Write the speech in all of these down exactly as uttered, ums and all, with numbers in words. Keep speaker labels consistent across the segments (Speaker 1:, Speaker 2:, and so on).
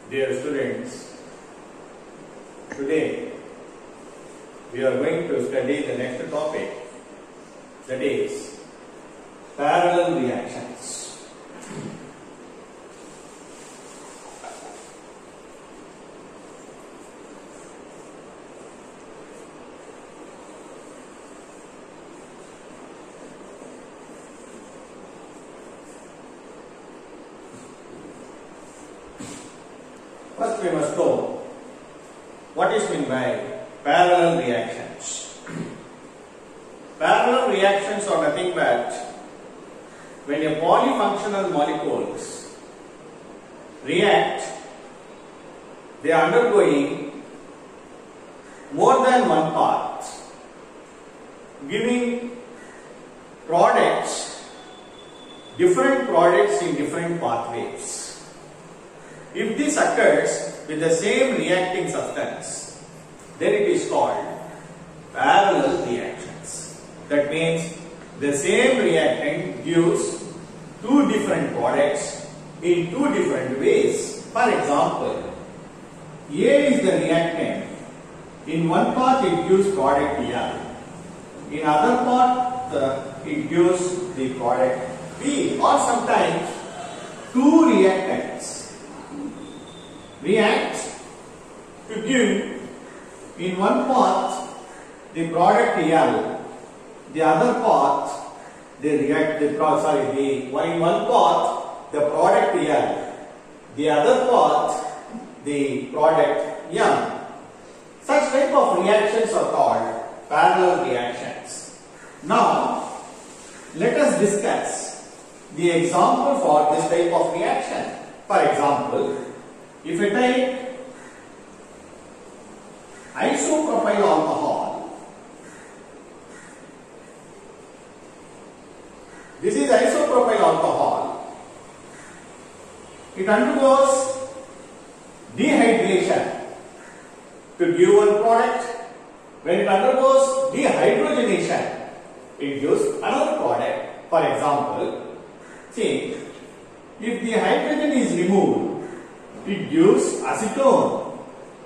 Speaker 1: Dear students, today we are going to study the next topic, that is parallel reactions. First we must know what is meant by parallel reactions. Parallel reactions are nothing but when a polyfunctional molecules react, they are undergoing more than one path, giving products, different products in different pathways. If this occurs with the same reacting substance, then it is called parallel reactions. That means the same reactant gives two different products in two different ways. For example, A is the reactant. In one part it gives product L. In other part uh, it gives the product B. Or sometimes two reactants react to give in one part the product L, the other part they react the sorry the in one part the product L, the other part the product M. Such type of reactions are called parallel reactions. Now let us discuss the example for this type of reaction. For example, if I take isopropyl alcohol, this is isopropyl alcohol, it undergoes dehydration to give one product. When it undergoes dehydrogenation, it gives another product. For example, see, if the hydrogen is removed, it gives acetone.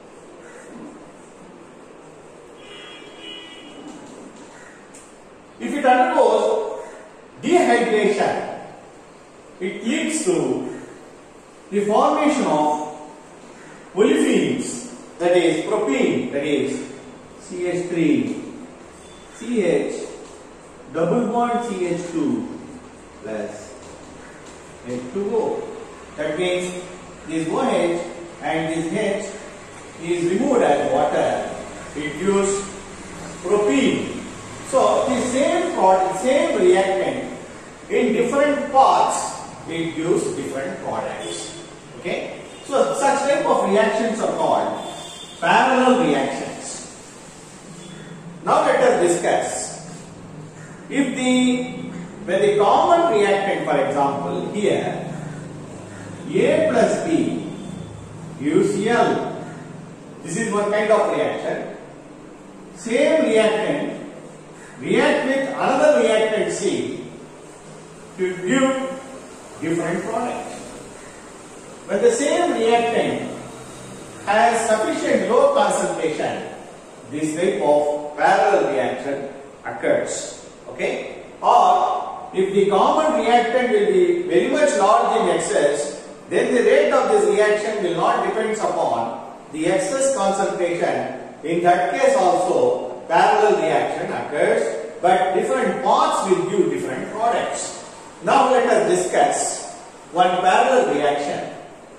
Speaker 1: If it undergoes dehydration, it leads to the formation of olefins, that is propene, that is C H three, C H, double bond C H two plus H two O. That means this OH and this H is removed as water. It gives propene. So the same product, same reactant in different parts, it gives different products. Okay. So such type of reactions are called parallel reactions. Now let us discuss. If the when the common reactant, for example, here A plus B gives L. This is one kind of reaction. Same reactant react with another reactant C to give different products. When the same reactant has sufficient low concentration, this type of parallel reaction occurs. Okay? Or if the common reactant will be very much large in excess, then the rate of this reaction will not depend upon the excess concentration. In that case also parallel reaction occurs, but different parts will give different products. Now let us discuss one parallel reaction.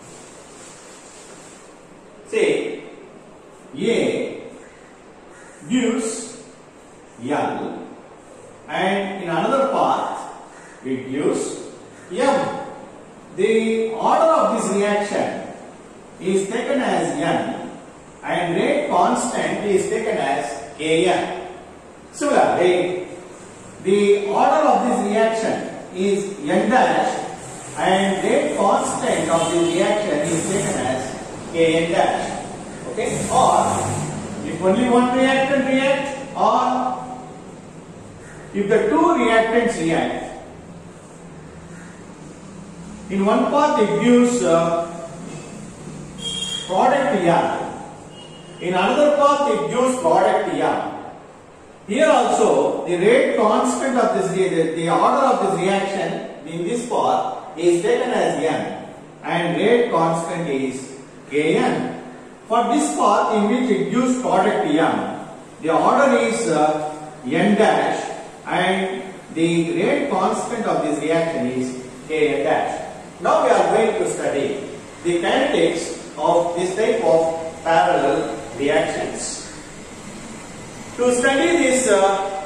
Speaker 1: Say A gives L and in another part it gives M. The order of this reaction is taken as N and rate constant is taken as K N. Similarly, the order of this reaction is N dash and rate constant of this reaction is taken as K N dash. Okay? Or if only one reactant reacts, or if the two reactants react, in one part it gives uh, product M. In another path it gives product M. Here also the rate constant of this, the, the order of this reaction in this path is taken as M and rate constant is Kn. For this path in which it gives product M, the order is uh, N dash and the rate constant of this reaction is Kn dash. Now we are going to study the kinetics of this type of parallel reactions. To study this, uh,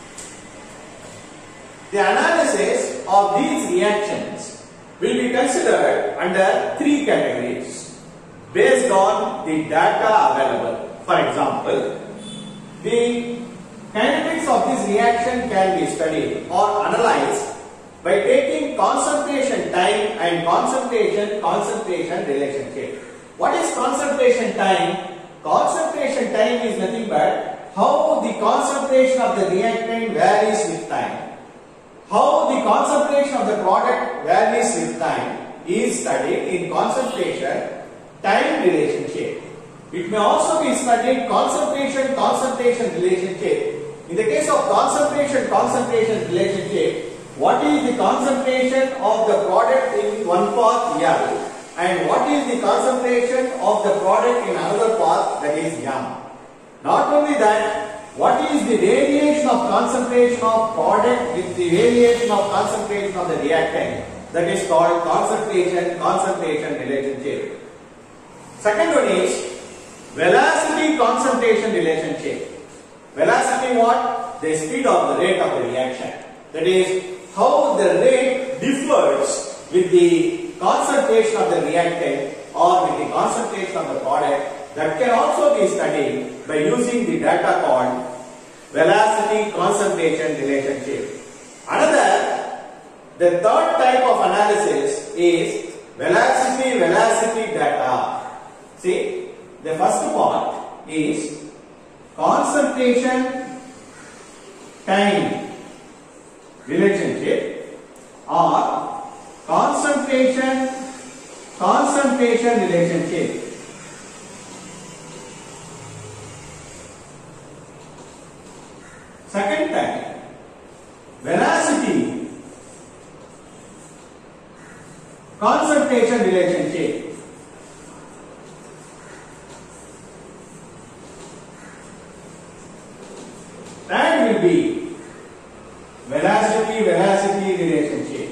Speaker 1: the analysis of these reactions will be considered under three categories based on the data available. For example, the kinetics of this reaction can be studied or analyzed by taking concentration time and concentration concentration relationship. What is concentration time? Concentration time is nothing but how the concentration of the reactant varies with time. How the concentration of the product varies with time is studied in concentration time relationship. It may also be studied concentration concentration relationship. In the case of concentration concentration relationship, what is the concentration of the product in one path L and what is the concentration of the product in another path, that is M. Not only that, what is the variation of concentration of product with the variation of concentration of the reactant, that is called concentration concentration relationship. Second one is velocity concentration relationship. Velocity what? The speed of the rate of the reaction. That is how the rate differs with the concentration of the reactant or with the concentration of the product. That can also be studied by using the data called velocity concentration relationship. Another, the third type of analysis is velocity velocity data. See, the first part is concentration time relationship or concentration concentration relationship. Second type, velocity concentration relationship. That will be velocity velocity relationship.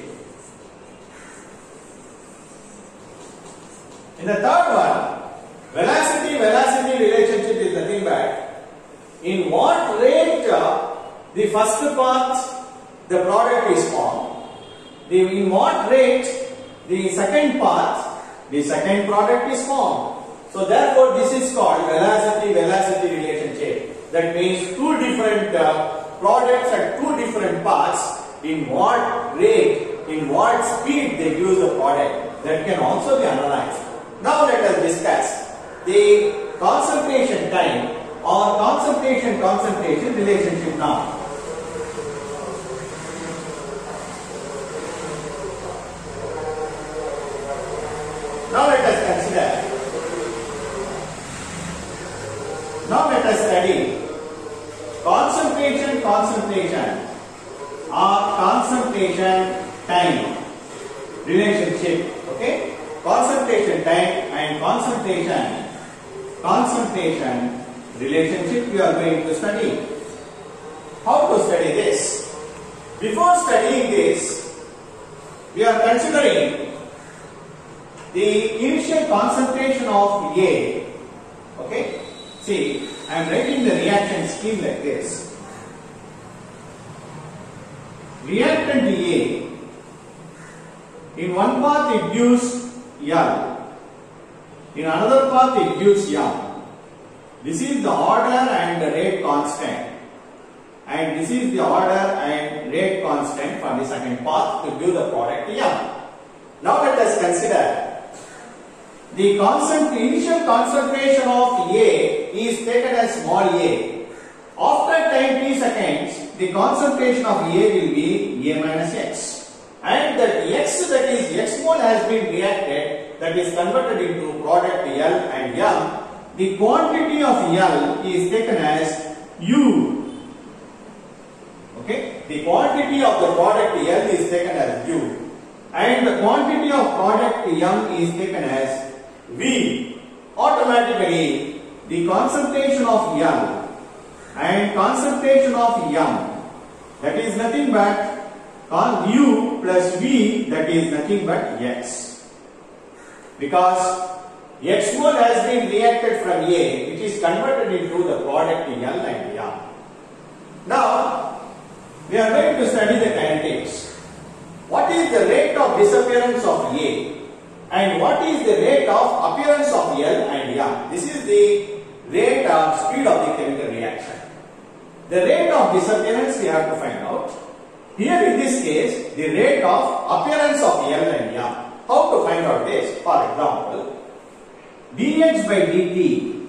Speaker 1: In the third one, velocity velocity relationship is nothing but in what rate uh, the first path the product is formed, the, in what rate the second path the second product is formed. So therefore this is called velocity velocity relationship. That means two different uh, products at two different paths, in what rate, in what speed they use the product, that can also be analyzed. Now let us discuss the concentration time or concentration concentration relationship now. Now let us consider, now let us study concentration concentration or concentration time relationship. Okay, concentration time and concentration concentration relationship we are going to study. How to study this? Before studying this, we are considering the initial concentration of A. Okay, see, I am writing the reaction scheme like this. Reactant A, in one path it gives L, in another path it gives M. This is the order and the rate constant, and this is the order and rate constant for the second path to give the product M. Now let us consider the constant initial concentration of A is taken as small a. After time t seconds, the concentration of A will be A minus x, and that x, that is x mole, has been reacted that is converted into product L and M, the quantity of L is taken as U. Okay, the quantity of the product L is taken as U, and the quantity of product M is taken as V. Automatically, the concentration of L and concentration of M, that is nothing but U plus V, that is nothing but X. Because X mole has been reacted from A, which is converted into the product L and M. Now, we are going to study the kinetics. What is the rate of disappearance of A and what is the rate of appearance of L and M? This is the rate of speed of the chemical reaction. The rate of disappearance we have to find out. Here in this case, the rate of appearance of L and M. How to find out this? For example, dx by dt,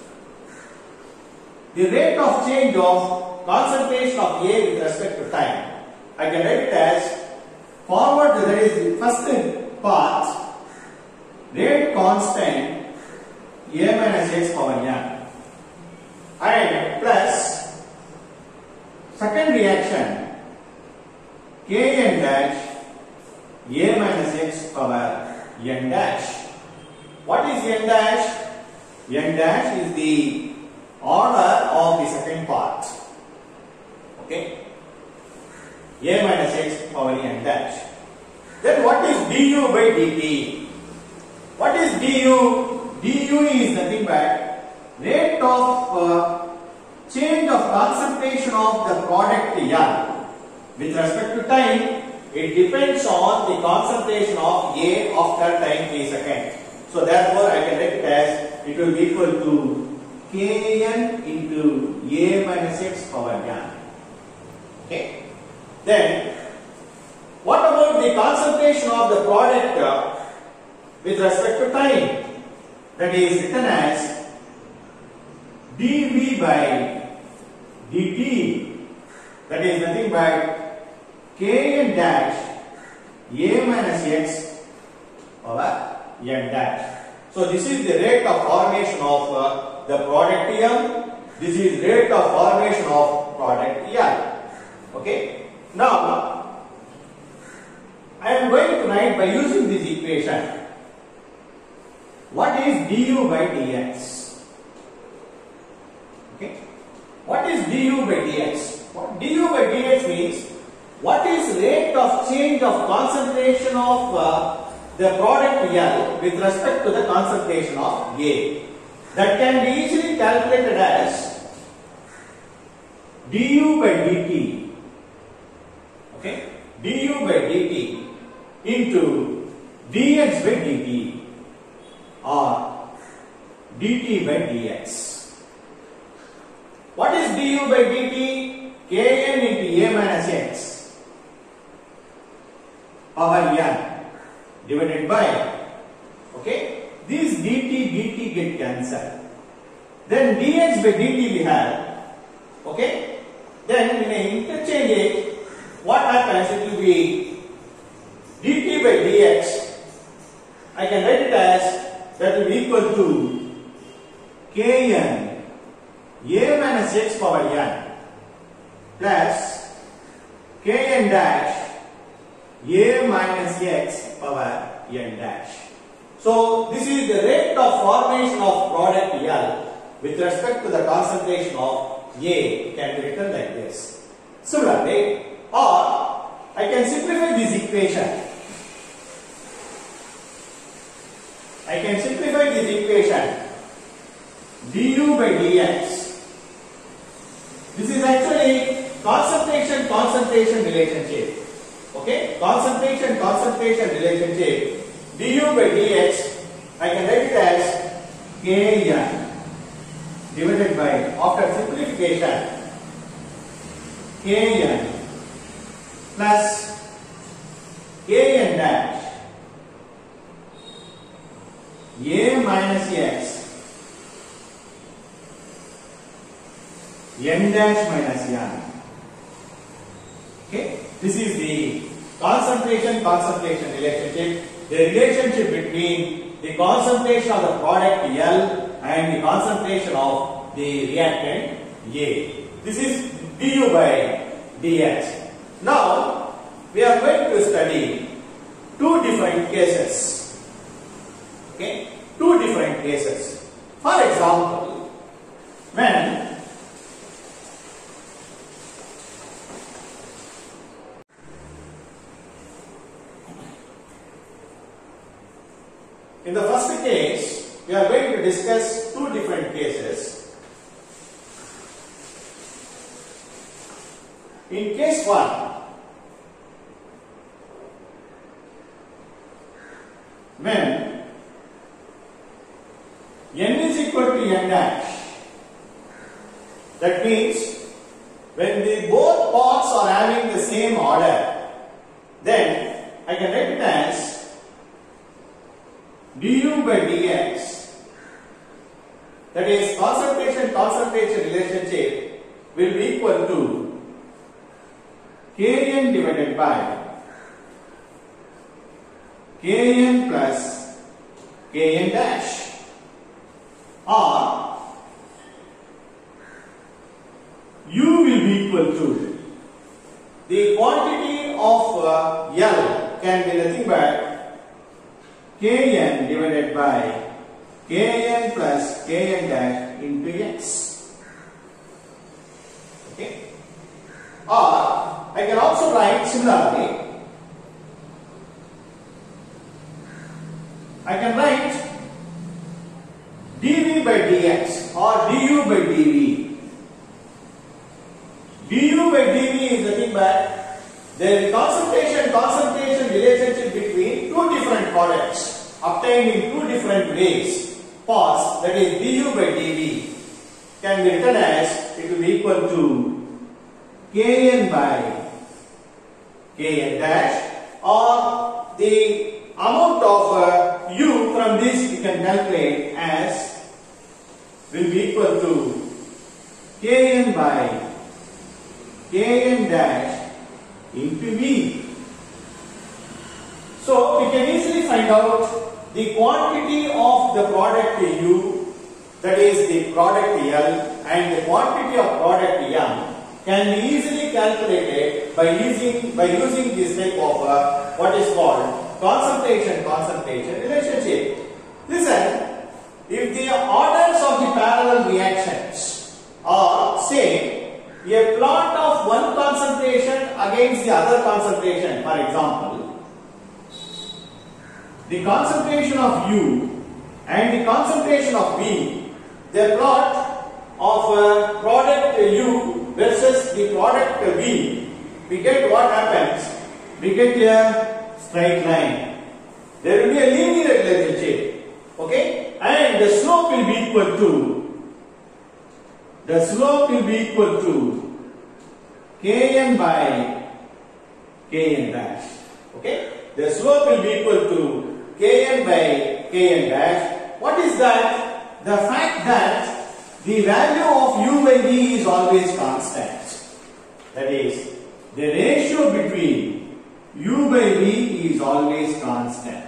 Speaker 1: the rate of change of concentration of A with respect to time. I can write it as forward, that is the first part, rate constant A minus x power n, and plus second reaction Kn dash A minus x power n dash. What is n dash? N dash is the order of the second part. Okay, A minus x power n dash. Then what is du by dt? What is du? Du is nothing but rate of uh, change of concentration of the product L. With respect to time, it depends on the concentration of A after time three seconds. So therefore, I can write it as it will be equal to Kn into A minus x power n. Okay. Then, what about the concentration of the product uh, with respect to time? That is written as dV by dt. That is nothing but Kn dash A minus x power n dash. So this is the rate of formation of uh, the product M. This is rate of formation of product L. Okay. Now, I am going to write by using this equation. What is du by dx? Okay. What is du by dx? What du by dx means what is rate of change of concentration of uh, the product L with respect to the concentration of A. That can be easily calculated as du by dt. Okay, du by dt into dx by dt or dt by dx. What is du by dt? Kn into A minus x power n divided by, okay, these dt dt get cancelled. Then dx by dt we have, okay. Then in a interchange it, what happens? It will be dt by dx. I can write it as that will be equal to Kn A minus x power n plus Kn dash A minus x power n dash. So this is the rate of formation of product L with respect to the concentration of A, can be written like this. Similarly, or I can simplify this equation. I can simplify this equation. Du by dx. This is actually concentration concentration relationship. Okay, concentration concentration relationship. Du by dx, I can write it as Kn divided by, after simplification, Kn plus Kn dash A minus x n dash minus n. Okay, this is the concentration concentration relationship the relationship between the concentration of the product L and the concentration of the reactant A. This is du by dx. Now, we are going to study two different cases. Okay, two different cases. For example, when in the first case, we are going to discuss two different cases. In case one, when n is equal to n dash, that means when the both parts are having the same order, then I can write it as du by dx, that is concentration concentration relationship will be equal to Kn divided by Kn plus Kn dash, or U will be equal to the quantity of uh, L can be nothing but Kn divided by Kn plus Kn dash into x. Okay. Or I can also write similarly. I can write dV by dx or du by dV. Du by dV is nothing but the concentration concentration relationship between two different products obtained in two different ways. Pause, that is du by dV, can be written as it will be equal to Kn by Kn dash, or the amount of uh, U from this you can calculate as will be equal to Kn by Kn dash into V. So we can easily find out the quantity of the product U, that is the product L, and the quantity of product M can be easily calculated by using by using this type of uh, what is called concentration concentration relationship. Listen, if the orders of the parallel reactions are same, a plot of one concentration against the other concentration, for example, the concentration of U and the concentration of V, the plot of uh, product U versus the product V, we get what happens? We get a straight line. There will be a linear relationship. Okay? And the slope will be equal to, the slope will be equal to Kn by Kn dash. Okay? The slope will be equal to Kn by Kn dash. What is that? The fact that the value of U by V is always constant. That is, the ratio between U by V is always constant.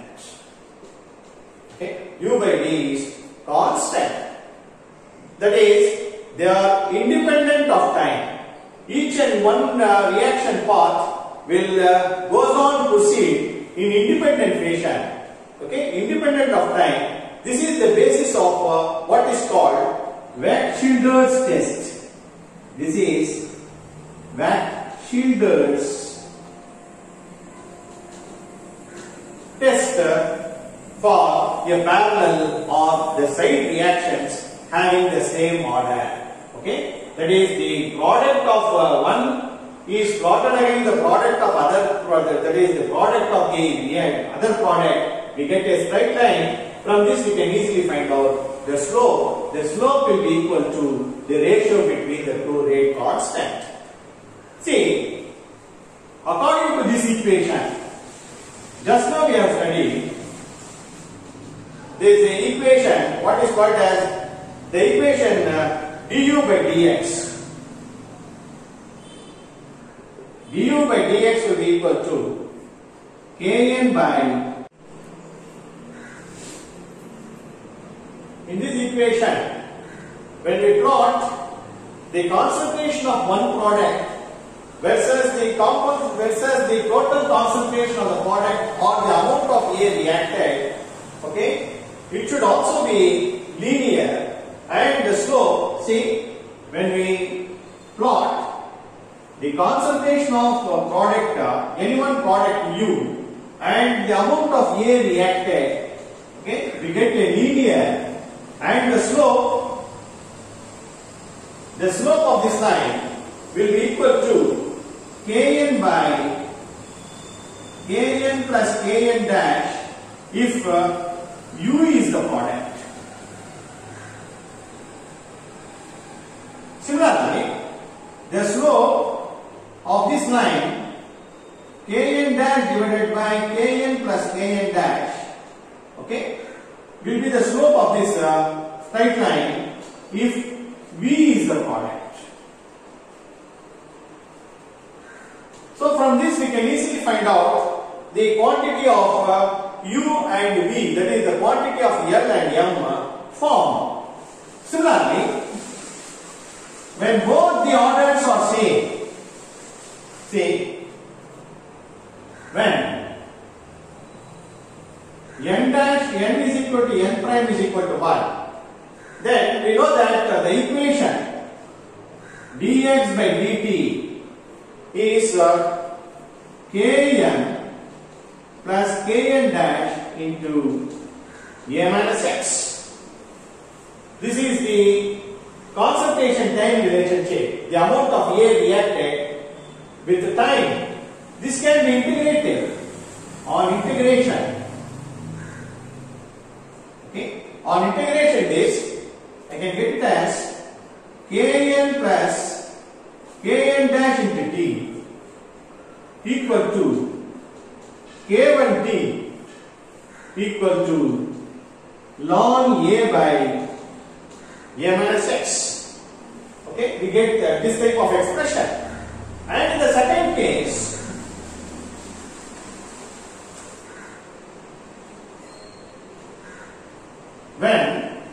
Speaker 1: Okay? U by V is constant. That is, they are independent of time. Each and one uh, reaction path will uh, goes on to proceed in independent fashion. Okay? Independent of time. This is the basis of uh, what is called Watt-Schilder's test. This is Watt-Schilder's test for a parallel or the side reactions having the same order. Okay, that is the product of uh, one is plotted against the product of other product. That is the product of the other product. We get a straight line. From this we can easily find out the slope. The slope will be equal to the ratio between the two rate constant. See, according to this equation, just now we have studied, there is an equation, what is called as the equation uh, du by dx. Du by dx will be equal to Kn by equation. When we plot the concentration of one product versus the compound versus the total concentration of the product or the amount of A reacted, okay, it should also be linear, and the slope, see, when we plot the concentration of a product, uh, any one product U, and the amount of A reacted, okay, we get a linear, and the slope, the slope of this line will be equal to Kn by Kn plus Kn dash if uh, U is the product. Similarly, the slope of this line Kn dash divided by Kn plus Kn dash, okay, will be the slope of this uh, straight line if V is the product. So from this we can easily find out the quantity of uh, U and V, that is the quantity of L and M uh, formed. Similarly, when both the orders are same, say when N dash N is equal to N prime is equal to one, then we know that uh, the equation dx by dt is uh, Kn plus Kn dash into A minus x. This is the concentration time relationship, the amount of A reacted with the time. This can be integrated on integration. Okay, on integration this, I can get it as Kn plus Kn dash into t equal to K one t equal to ln A by A minus x. Okay, we get uh, this type of expression. And in the second case, when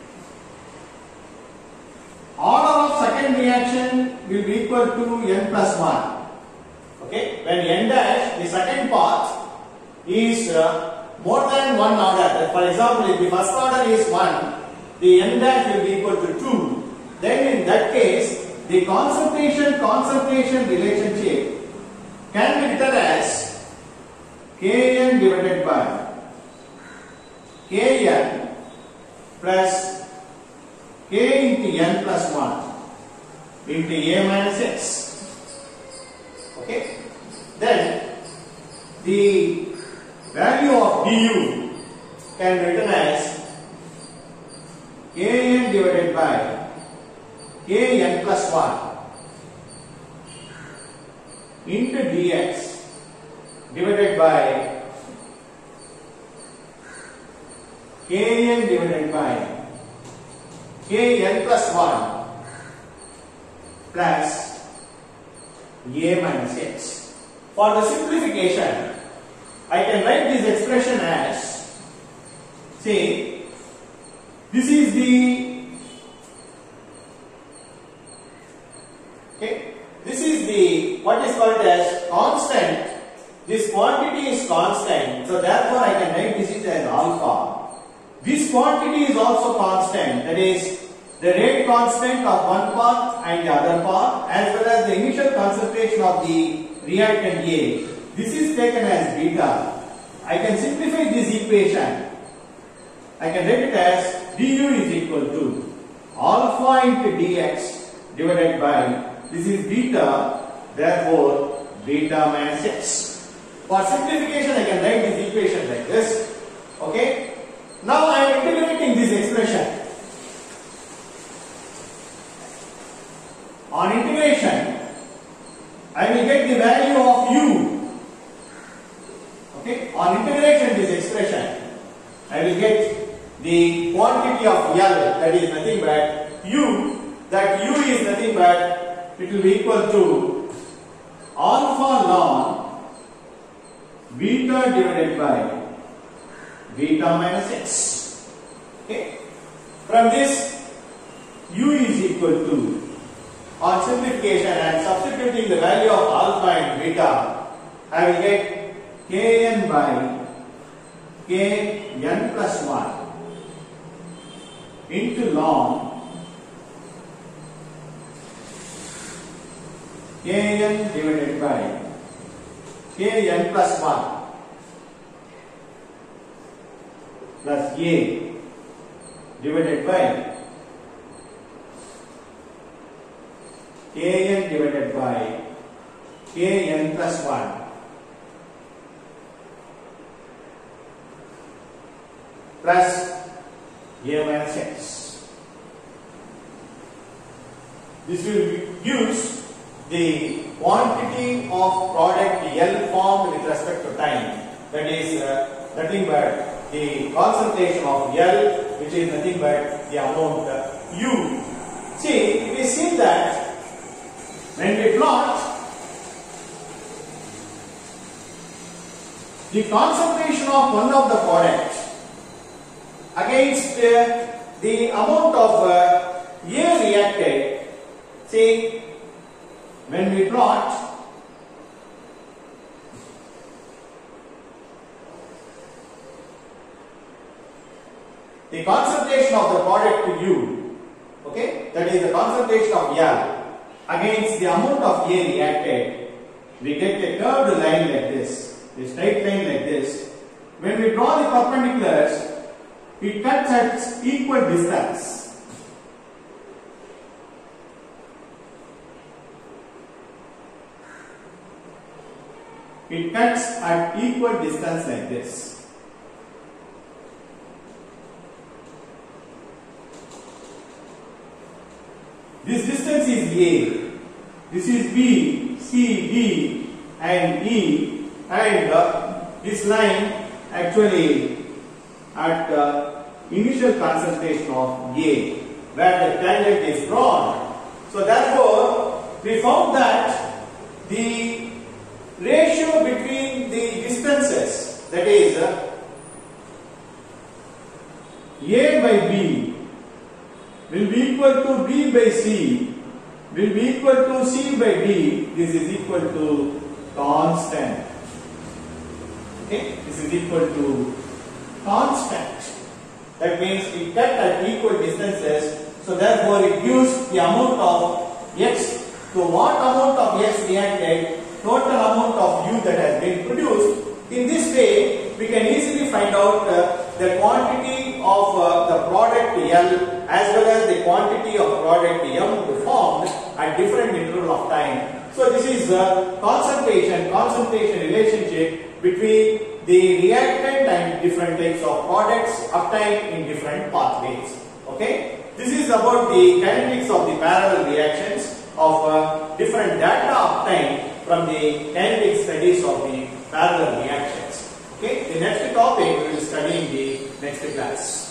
Speaker 1: order of second reaction will be equal to n plus one. Okay, when n dash, the second part is uh, more than one order. For example, if the first order is one, the n dash will be equal to two. Then in that case, the concentration concentration relationship can be written as Kn divided by Kn plus K into n plus one into A minus x. Okay. Then the value of du can be written as Kn divided by Kn plus one into dx divided by Kn divided by Kn plus one plus A minus x. For the simplification, I can write this expression as, say, this is the, okay, this is the, what is called as constant. This quantity is constant, so therefore I can write this is as alpha. This quantity is also constant, that is the rate constant of one part and the other part, as well as the initial concentration of the reactant A. This is taken as beta. I can simplify this equation. I can write it as du is equal to alpha into dx divided by, this is beta, therefore beta minus x. For simplification, I can write this equation like this. Okay. Now I am integrating this expression. On integration, I will get the value of u. Okay. On integration this expression, I will get the quantity of L, that is nothing but u. That u is nothing but, it will be equal to alpha ln beta divided by beta minus x. Okay. From this, U is equal to, on simplification and substituting the value of alpha and beta, I will get Kn by Kn plus one into ln Kn divided by Kn plus one plus A divided by Kn divided by Kn plus one plus A minus x. This will use the quantity of product L formed with respect to time. That is uh, nothing but the concentration of L, which is nothing but the amount uh, U. See, it is seen that when we plot the concentration of one of the products against uh, the amount of uh, A reacted, see, when we plot the concentration of the product to U, okay, that is the concentration of L against the amount of A reacted, we get a curved line like this, a straight line like this. When we draw the perpendiculars, it cuts at equal distance. It cuts at equal distance like this. This distance is A. This is B, C, D and E, and uh, this line actually at uh, initial concentration of A, where the tangent is drawn. So therefore, we found that the ratio between the distances, that is uh, A by B, will be equal to B by C, will be equal to C by D. This is equal to constant. Okay, this is equal to constant. That means it cut at equal distances. So therefore, it gives the amount of X. So what amount of X reacted, total amount of U that has been produced. In this way, we can easily find out uh, the quantity of uh, the product L as well as the quantity of product M formed at different interval of time. So this is the concentration, concentration relationship between the reactant and different types of products obtained in different pathways. Okay, this is about the kinetics of the parallel reactions of uh, different data obtained from the kinetic studies of the parallel reactions. Okay, the next topic we will study in the next class.